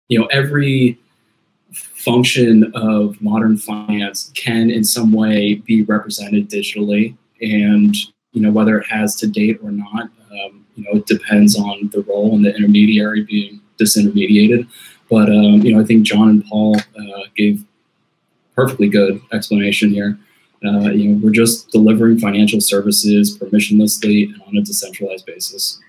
every function of modern finance can in some way be represented digitally, and whether it has to date or not, it depends on the role and the intermediary being disintermediated. But I think John and Paul gave perfectly good explanation here. We're just delivering financial services permissionlessly and on a decentralized basis.